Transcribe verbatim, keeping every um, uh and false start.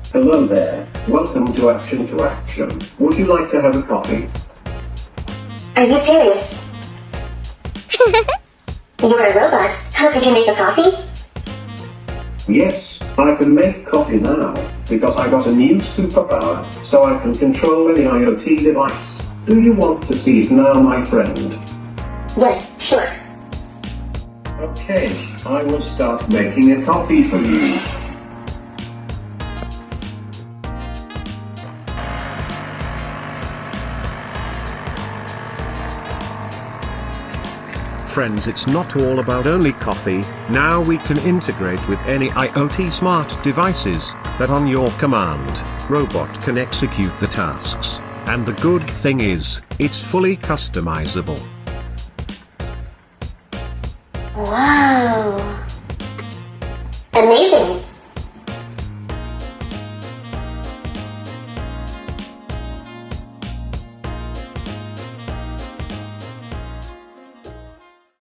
Hello there, welcome to Action to Action. Would you like to have a coffee? Are you serious? You're a robot. How could you make a coffee? Yes, I can make coffee now, because I got a new superpower, so I can control any I O T device. Do you want to see it now, my friend? Yeah, sure. Okay, I will start making a coffee for you. Friends, it's not all about only coffee. Now we can integrate with any I O T smart devices that on your command, robot can execute the tasks. And the good thing is, it's fully customizable. Wow. Amazing.